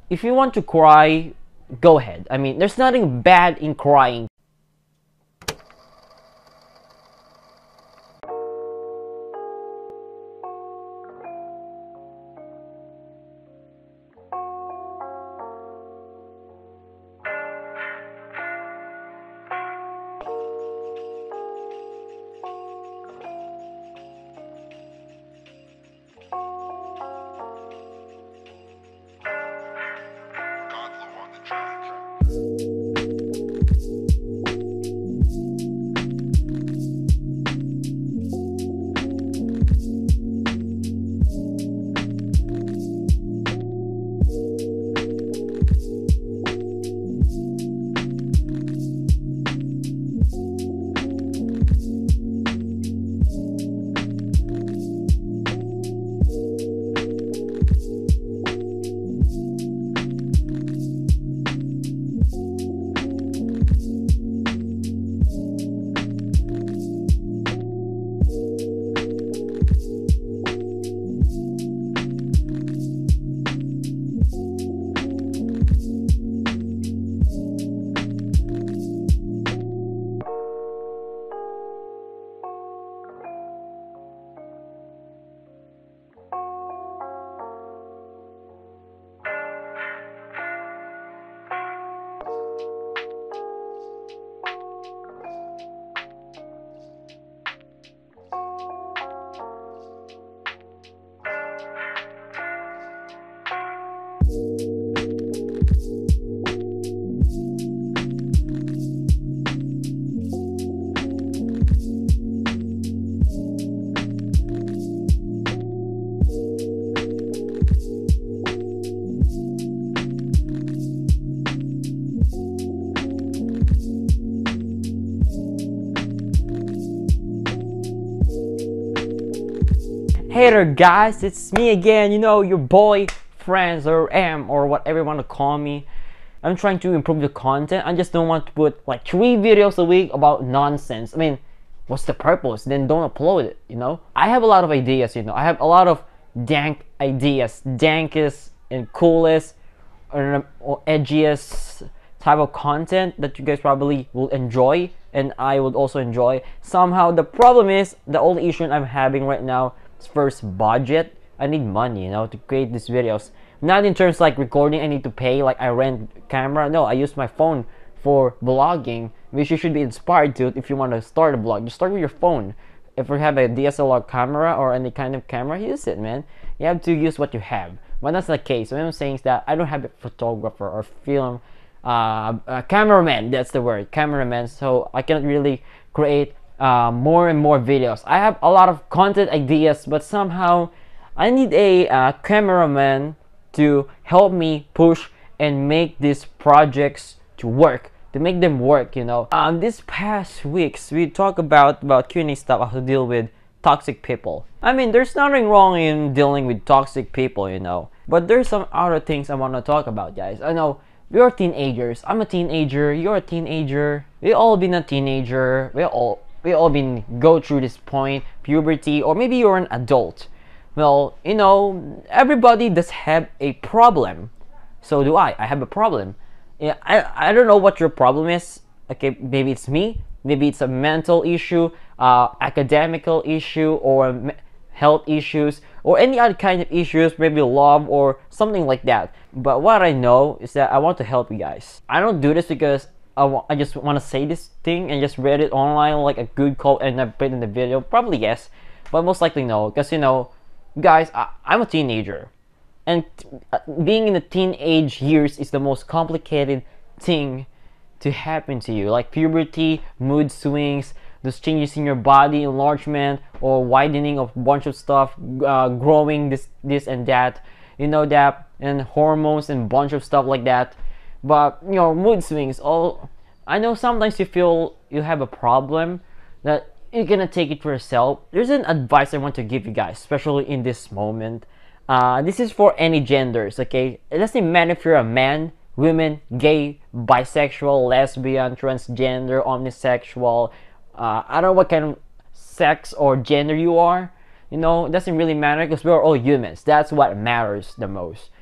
if you want to cry, go ahead. I mean, there's nothing bad in crying. Hey there guys, it's me again, you know, your boy FrazzerM, or whatever you want to call me. I'm trying to improve the content. I just don't want to put like 3 videos a week about nonsense. I mean, what's the purpose? Then don't upload it, you know? I have a lot of ideas, you know. I have a lot of dank ideas, dankest and coolest or edgiest type of content that you guys probably will enjoy, and I would also enjoy. Somehow the problem is, the only issue I'm having right now, first, budget. I need money, you know, to create these videos. Not in terms like recording, I need to pay, like I rent camera. No, I use my phone for vlogging, which you should be inspired to. If you want to start a vlog, just start with your phone. If you have a DSLR camera or any kind of camera, use it, man. You have to use what you have. But that's not the case. What I'm saying is that I don't have a photographer or film a cameraman, that's the word, cameraman, so I cannot really create more and more videos. I have a lot of content ideas, but somehow I need a cameraman to help me push and make these projects to work, to make them work, you know. This past weeks we talk about Q&A stuff, how to deal with toxic people. I mean, there's nothing wrong in dealing with toxic people, you know, but there's some other things I want to talk about, guys. I know we are teenagers. I'm a teenager, you're a teenager, we all been a teenager, we all been go through this point, puberty, or maybe you're an adult. Well, you know, everybody does have a problem. So do I have a problem. Yeah, I don't know what your problem is. Okay, maybe it's me, maybe it's a mental issue, academical issue, or health issues, or any other kind of issues, maybe love or something like that. But what I know is that I want to help you guys. I don't do this because I just want to say this thing and just read it online like a good quote and I put it in the video. Probably yes, but most likely no, because you know, guys, I'm a teenager, and being in the teenage years is the most complicated thing to happen to you, like puberty, mood swings, those changes in your body, enlargement or widening of a bunch of stuff, growing this and that, you know, that, and hormones and bunch of stuff like that. But you know, mood swings, all I know, sometimes you feel you have a problem that you're gonna take it for yourself. There's an advice I want to give you guys, especially in this moment. This is for any genders, okay? It doesn't matter if you're a man, women, gay, bisexual, lesbian, transgender, omnisexual, I don't know what kind of sex or gender you are, you know, it doesn't really matter, because we're all humans. That's what matters the most.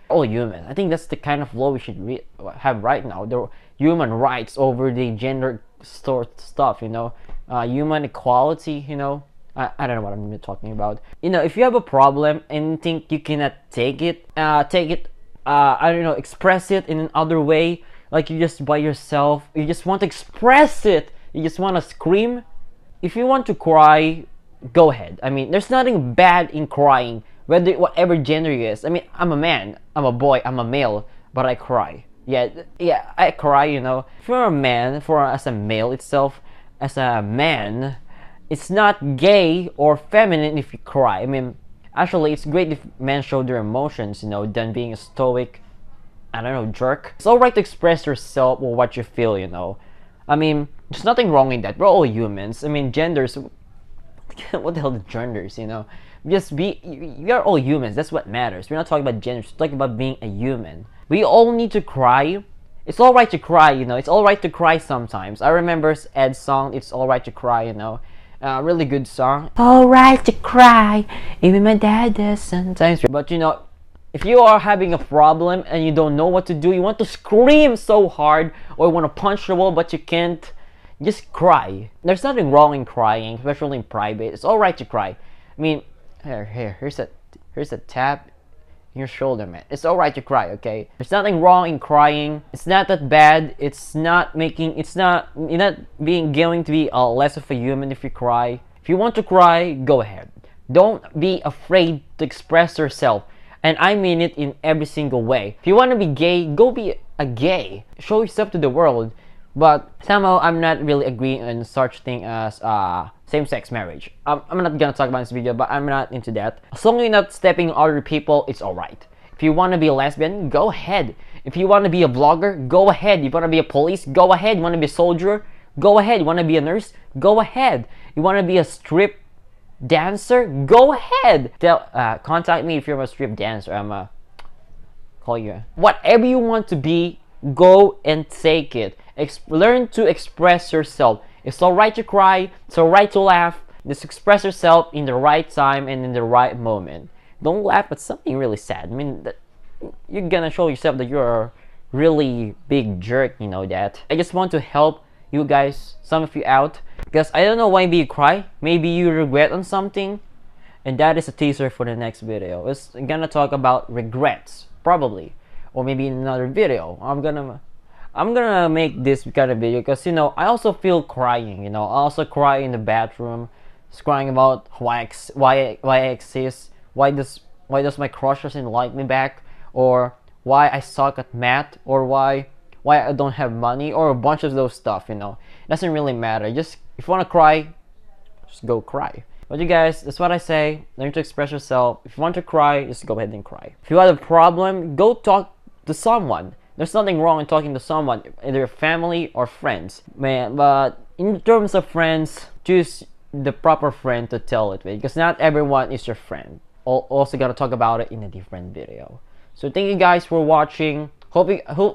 all human. I think that's the kind of law we should have right now. The human rights over the gender stuff, you know, human equality, you know. I don't know what I'm even talking about. You know, if you have a problem and think you cannot take it, I don't know, express it in another way, like you just by yourself, you just want to express it, you just want to scream. If you want to cry, go ahead. I mean, there's nothing bad in crying, whatever gender you is. I mean, I'm a man, I'm a boy, I'm a male, but I cry. Yeah, I cry, you know. If you're a man, as a male itself, as a man, it's not gay or feminine if you cry. I mean, actually, it's great if men show their emotions, you know, than being a stoic, I don't know, jerk. It's alright to express yourself or what you feel, you know. I mean, there's nothing wrong in that. We're all humans. I mean, genders, what the hell are genders, you know? We are all humans. That's what matters. We're not talking about genders. We're talking about being a human. We all need to cry. It's alright to cry, you know. It's alright to cry sometimes. I remember Ed's song, It's Alright to Cry, you know. Really good song. Alright to cry, even my dad does sometimes. But you know, if you are having a problem and you don't know what to do, you want to scream so hard or you want to punch the wall but you can't, just cry. There's nothing wrong in crying, especially in private. It's alright to cry. I mean, here's a tap in your shoulder, man. It's alright to cry, okay? There's nothing wrong in crying. It's not that bad. You're not going to be less of a human if you cry. If you want to cry, go ahead. Don't be afraid to express yourself. And I mean it in every single way. If you want to be gay, go be a gay. Show yourself to the world. But somehow I'm not really agreeing on such thing as same-sex marriage. I'm not gonna talk about this video, but I'm not into that. As long as you're not stepping on other people, it's alright. If you want to be a lesbian, go ahead. If you want to be a vlogger, go ahead. You want to be a police, go ahead. You want to be a soldier, go ahead. You want to be a nurse, go ahead. You want to be a strip dancer, go ahead. Contact me if you're a strip dancer. I'm call you. Whatever you want to be, go and take it. Learn to express yourself. It's alright to cry, it's alright to laugh. Just express yourself in the right time and in the right moment. Don't laugh at something really sad. I mean, you're gonna show yourself that you're a really big jerk, you know that. I just want to help you guys, some of you out, because I don't know why you cry. Maybe you regret on something, and that is a teaser for the next video. It's gonna talk about regrets, probably, or maybe in another video. I'm gonna make this kind of video because, you know, I also feel crying, you know. I also cry in the bathroom, just crying about why I exist, why does my crush doesn't like me back, or why I suck at math, or why I don't have money, or a bunch of those stuff, you know. It doesn't really matter. Just if you want to cry, just go cry. But you guys, that's what I say. Learn to express yourself. If you want to cry, just go ahead and cry. If you have a problem, go talk to someone. There's nothing wrong in talking to someone, either family or friends, man. But in terms of friends, choose the proper friend to tell it with, because not everyone is your friend. Also gotta talk about it in a different video. So thank you guys for watching. Hope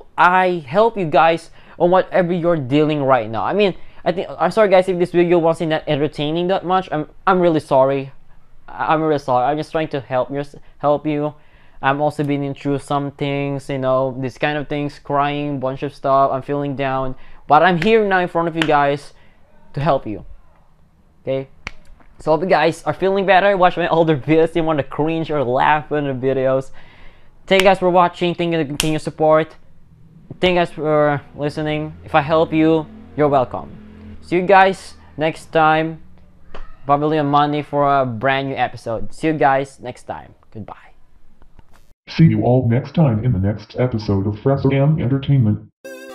I help you guys on whatever you're dealing right now. I mean, I'm sorry guys if this video wasn't that entertaining that much. I'm really sorry. I'm really sorry. I'm just trying to help you. I'm also been through some things, you know, this kind of things, crying, bunch of stuff. I'm feeling down, but I'm here now in front of you guys to help you. Okay, so hope you guys are feeling better. Watch my older videos. You want to cringe or laugh in the videos. Thank you guys for watching. Thank you for the continued support. Thank you guys for listening. If I help you, you're welcome. See you guys next time. Probably on Monday for a brand new episode. See you guys next time. Goodbye. See you all next time in the next episode of FrazzerM Entertainment.